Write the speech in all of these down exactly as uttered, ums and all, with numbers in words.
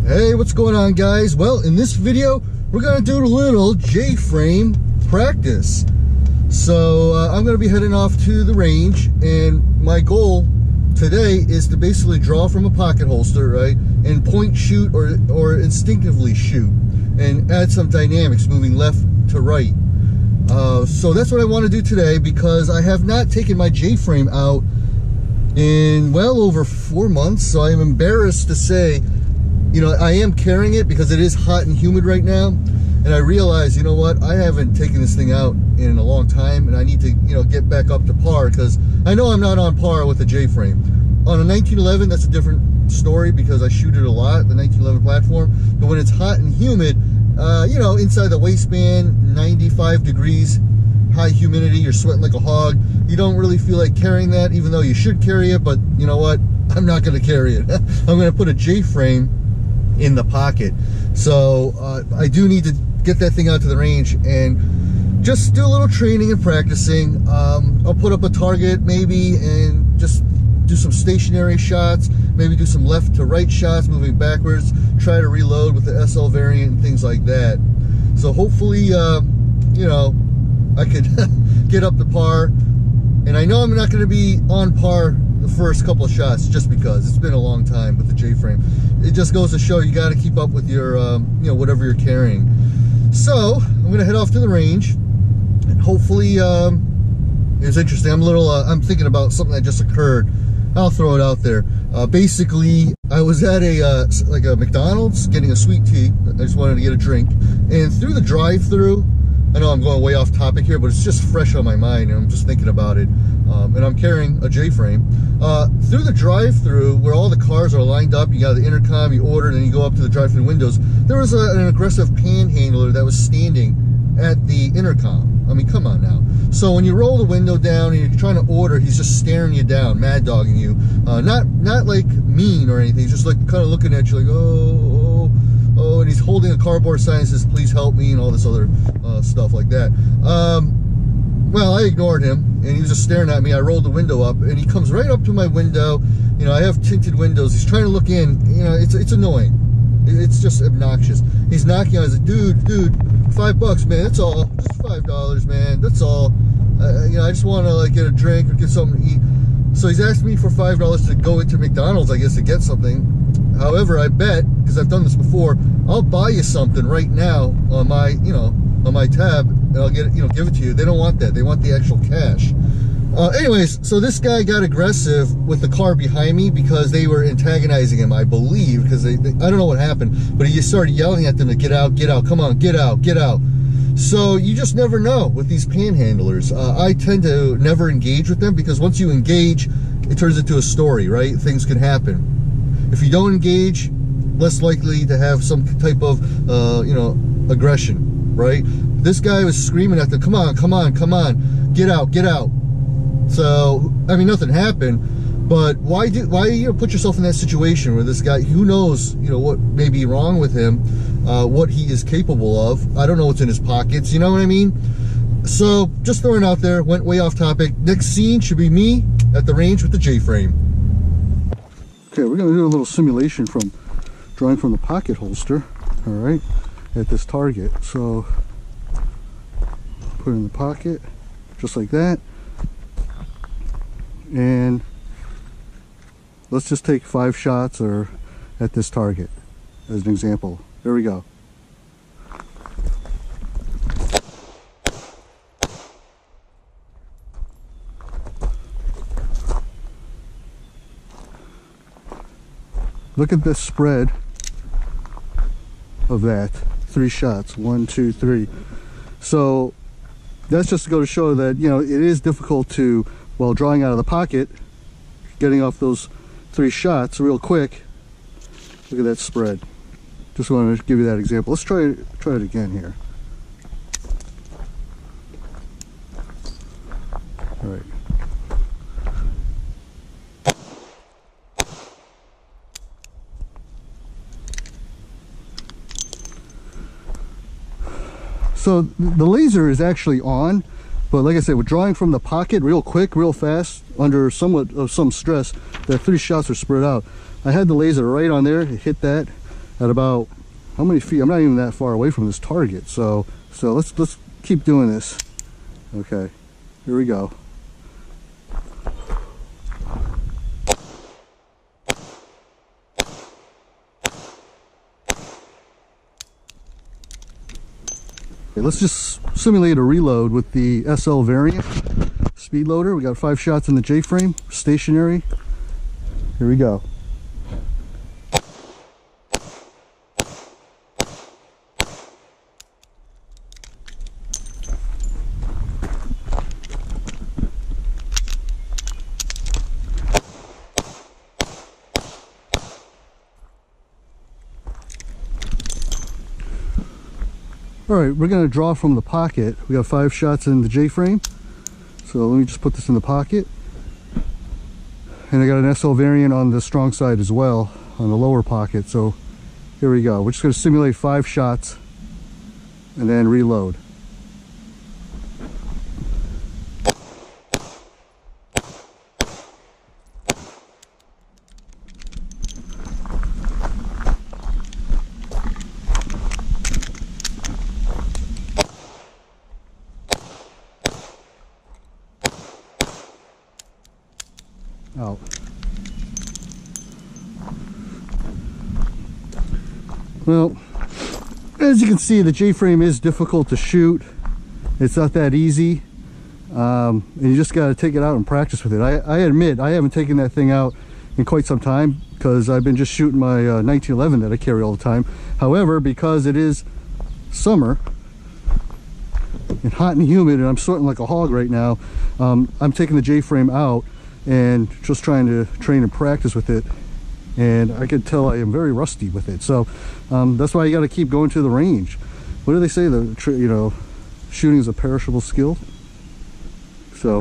Hey, what's going on, guys? Well, in this video we're gonna do a little J-frame practice. So uh, I'm gonna be heading off to the range, and my goal today is to basically draw from a pocket holster, right, and point shoot or or instinctively shoot and add some dynamics moving left to right. Uh, so that's what I want to do today, because I have not taken my J-frame out in well over four months. So I am embarrassed to say, you know, I am carrying it because it is hot and humid right now, and I realize, you know what, I haven't taken this thing out in a long time, and I need to, you know, get back up to par, because I know I'm not on par with the J-frame. On a nineteen eleven, that's a different story because I shoot it a lot, the nineteen eleven platform. But when it's hot and humid, uh, you know, inside the waistband, ninety-five degrees, high humidity, you're sweating like a hog. You don't really feel like carrying that, even though you should carry it. But you know what? I'm not going to carry it. I'm going to put a J-frame in the pocket. So uh, I do need to get that thing out to the range and just do a little training and practicing. Um, I'll put up a target maybe and just do some stationary shots, maybe do some left to right shots, moving backwards, try to reload with the S L variant and things like that. So hopefully, uh, you know, I could get up to par. And I know I'm not going to be on par the first couple of shots, just because it's been a long time with the J-frame. It just goes to show you got to keep up with your, um, you know, whatever you're carrying. So I'm going to head off to the range, and hopefully um, it's interesting. I'm a little, uh, I'm thinking about something that just occurred. I'll throw it out there. Uh, basically, I was at a uh, like a McDonald's getting a sweet tea. I just wanted to get a drink, and through the drive-through, I know I'm going way off topic here, but it's just fresh on my mind, and I'm just thinking about it. Um, and I'm carrying a J-frame. Uh, through the drive-through, where all the cars are lined up, you got the intercom, you order, and then you go up to the drive-through windows. There was a, an aggressive panhandler that was standing at the intercom. I mean, come on now. So when you roll the window down and you're trying to order, he's just staring you down, mad dogging you. Uh, not not like mean or anything. He's just like kind of looking at you like, oh, oh, oh, and he's holding a cardboard sign that says, "Please help me," and all this other uh, stuff like that. Um, well, I ignored him, and he was just staring at me. I rolled the window up, and he comes right up to my window. You know, I have tinted windows. He's trying to look in. You know, it's it's annoying. It's just obnoxious. He's knocking on. He's like, dude, dude, five bucks, man. That's all. Just five dollars, man. That's all. Uh, you know, I just want to like get a drink or get something to eat. So he's asked me for five dollars to go into McDonald's, I guess, to get something. However, I bet, because I've done this before, I'll buy you something right now on my, you know, on my tab, and I'll get it, you know, give it to you. They don't want that. They want the actual cash. Uh, anyways, so this guy got aggressive with the car behind me because they were antagonizing him, I believe, because they, they, I don't know what happened, but he just started yelling at them to get out, get out, come on, get out, get out. So you just never know with these panhandlers. Uh, I tend to never engage with them, because once you engage, it turns into a story, right? Things can happen. If you don't engage, less likely to have some type of, uh, you know, aggression, right? This guy was screaming at them, come on, come on, come on, get out, get out. So, I mean, nothing happened, but why do, why, you know, put yourself in that situation where this guy, who knows, you know, what may be wrong with him, uh, what he is capable of. I don't know what's in his pockets, you know what I mean? So, just throwing it out there, went way off topic. Next scene should be me at the range with the J-frame. Okay, we're going to do a little simulation from drawing from the pocket holster, all right, at this target. So, put it in the pocket, just like that. And let's just take five shots or at this target as an example. There we go. Look at the spread of that. Three shots. One, two, three. So that's just to go to show that, you know, it is difficult to, while drawing out of the pocket, getting off those three shots real quick. Look at that spread. Just wanted to give you that example. Let's try try it again here. All right. So the laser is actually on, but like I said, we're drawing from the pocket real quick, real fast, under somewhat of some stress. The three shots are spread out. I had the laser right on there, it hit that, at about, how many feet? I'm not even that far away from this target. So, so let's, let's keep doing this. Okay, here we go. Okay, let's just simulate a reload with the S L variant speed loader. We got five shots in the J-frame, stationary. Here we go. All right, we're gonna draw from the pocket. We got five shots in the J-frame. So let me just put this in the pocket. And I got an S L variant on the strong side as well, on the lower pocket. So here we go. We're just gonna simulate five shots and then reload. Out. Well, as you can see, the J-frame is difficult to shoot. It's not that easy, um, and you just got to take it out and practice with it. I, I admit I haven't taken that thing out in quite some time because I've been just shooting my uh, nineteen eleven that I carry all the time. However, because it is summer and hot and humid, and I'm sweating like a hog right now, um, I'm taking the J-frame out and just trying to train and practice with it, and I can tell I am very rusty with it. So um, that's why you got to keep going to the range. What do they say? The you know, shooting is a perishable skill. So,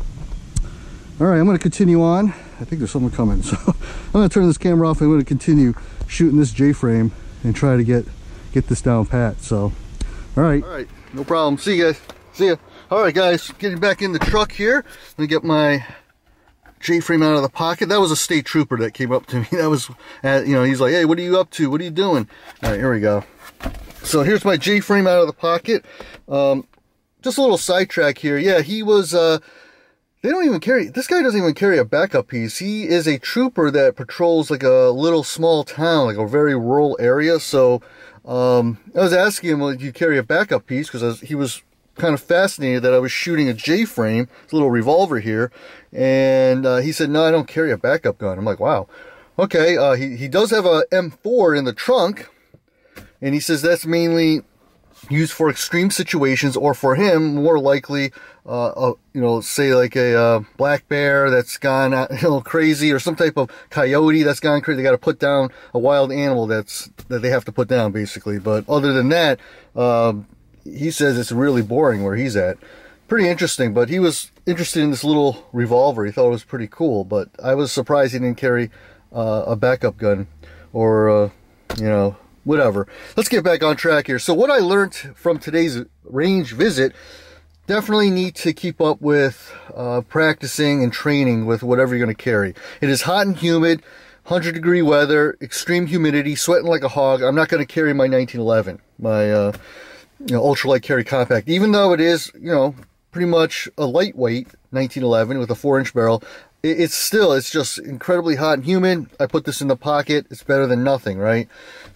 all right, I'm going to continue on. I think there's someone coming, so I'm going to turn this camera off. I'm going to continue shooting this J-frame and try to get get this down pat. So, all right, all right, no problem. See you guys. See ya. All right, guys, getting back in the truck here. Let me get my J-frame out of the pocket. That was a state trooper that came up to me. That was, uh, you know, he's like, hey, what are you up to? What are you doing? All right, here we go. So here's my J-frame out of the pocket. Um, just a little sidetrack here. Yeah, he was, uh, they don't even carry, this guy doesn't even carry a backup piece. He is a trooper that patrols like a little small town, like a very rural area. So um, I was asking him, well, do you carry a backup piece? Because he was kind of fascinated that I was shooting a J-frame, a little revolver here, and uh, he said, no, I don't carry a backup gun. I'm like, wow, okay. Uh, he, he does have a M four in the trunk, and he says that's mainly used for extreme situations, or for him, more likely, uh, uh, you know, say like a uh, black bear that's gone uh, you know, crazy, or some type of coyote that's gone crazy. They got to put down a wild animal that's that they have to put down, basically. But other than that, um, he says it's really boring where he's at. Pretty interesting, but he was interested in this little revolver. He thought it was pretty cool, but I was surprised he didn't carry uh, a backup gun, or, uh, you know, whatever. Let's get back on track here. So what I learned from today's range visit, definitely need to keep up with uh, practicing and training with whatever you're going to carry. It is hot and humid, one hundred degree weather, extreme humidity, sweating like a hog. I'm not going to carry my nineteen eleven, my uh, you know, ultralight carry compact, even though it is, you know, pretty much a lightweight nineteen eleven with a four inch barrel. It's still, it's just incredibly hot and humid. I put this in the pocket. It's better than nothing, right?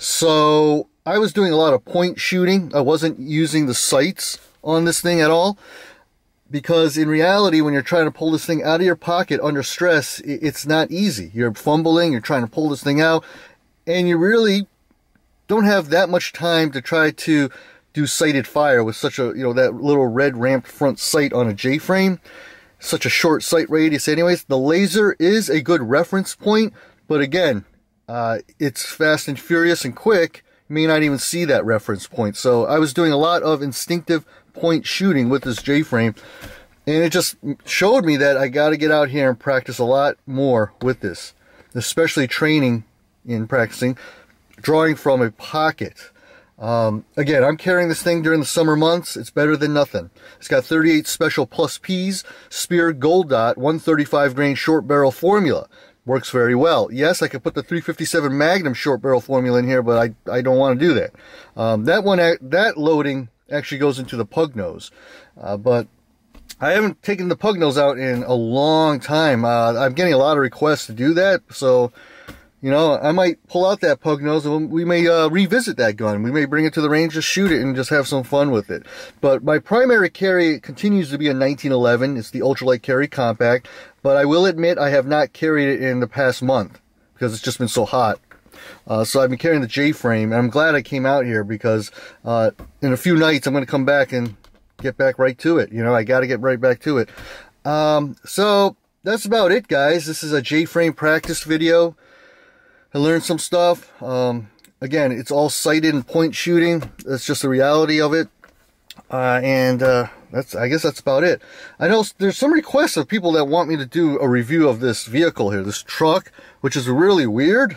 So I was doing a lot of point shooting. I wasn't using the sights on this thing at all, because in reality, when you're trying to pull this thing out of your pocket under stress, it's not easy. You're fumbling, you're trying to pull this thing out, and you really don't have that much time to try to do sighted fire with such a, you know, that little red ramped front sight on a J-frame. Such a short sight radius anyways. The laser is a good reference point, but again, uh, it's fast and furious and quick. You may not even see that reference point. So I was doing a lot of instinctive point shooting with this J-frame, and it just showed me that I got to get out here and practice a lot more with this, especially training in practicing drawing from a pocket. Um, again, I'm carrying this thing during the summer months. It's better than nothing. It's got thirty-eight special plus P's, Spear Gold Dot, one thirty-five grain short barrel formula. works very well. Yes, I could put the three fifty-seven Magnum short barrel formula in here, but I, I don't want to do that. Um, that one, that loading actually goes into the pug nose. Uh, but I haven't taken the pug nose out in a long time. Uh, I'm getting a lot of requests to do that, so, you know, I might pull out that pug nose and we may uh, revisit that gun. We may bring it to the range, just shoot it, and just have some fun with it. But my primary carry continues to be a nineteen eleven. It's the Ultralight Carry Compact. But I will admit I have not carried it in the past month because it's just been so hot. Uh, so I've been carrying the J-frame, and I'm glad I came out here because uh, in a few nights I'm going to come back and get back right to it. You know, I got to get right back to it. Um, so that's about it, guys. This is a J-frame practice video. I learned some stuff. Um, again, it's all sighted and point shooting. That's just the reality of it. Uh, and uh, that's, I guess that's about it. I know there's some requests of people that want me to do a review of this vehicle here, this truck, which is really weird.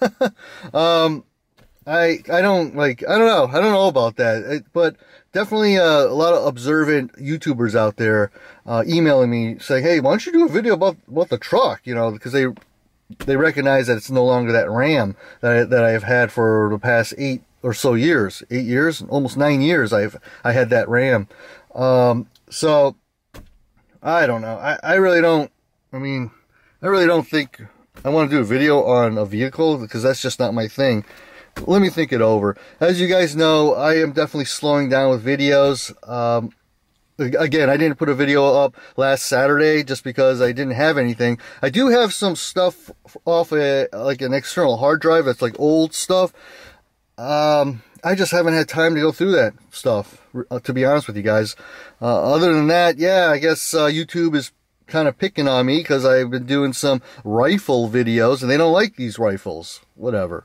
um, I I don't like I don't know I don't know about that, it, but definitely uh, a lot of observant YouTubers out there uh, emailing me saying, hey, why don't you do a video about about the truck? You know, because they they recognize that it's no longer that Ram that I, that I have had for the past eight or so years, eight years, almost nine years. I've I had that Ram. Um, so I don't know. I I really don't. I mean, I really don't think I want to do a video on a vehicle because that's just not my thing. Let me think it over. As you guys know, I am definitely slowing down with videos. Um, again, I didn't put a video up last Saturday just because I didn't have anything. I do have some stuff off a, like an external hard drive that's like old stuff. Um, I just haven't had time to go through that stuff, to be honest with you guys. Uh, other than that, yeah, I guess uh, YouTube is kind of picking on me because I've been doing some rifle videos and they don't like these rifles. Whatever.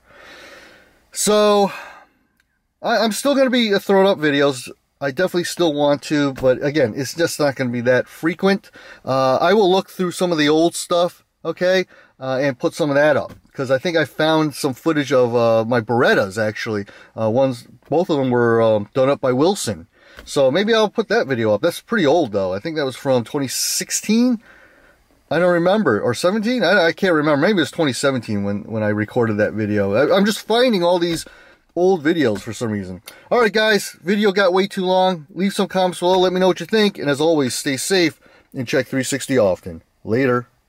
So, I, I'm still going to be throwing up videos. I definitely still want to, but again, it's just not going to be that frequent. Uh, I will look through some of the old stuff, okay, uh, and put some of that up. Because I think I found some footage of uh, my Berettas, actually. Uh, ones, both of them were um, done up by Wilson. So maybe I'll put that video up. That's pretty old, though. I think that was from twenty sixteen. I don't remember, or seventeen? I, I can't remember. Maybe it was twenty seventeen when, when I recorded that video. I, I'm just finding all these old videos for some reason. Alright guys, video got way too long. Leave some comments below, let me know what you think. And as always, stay safe and check three sixty often. Later.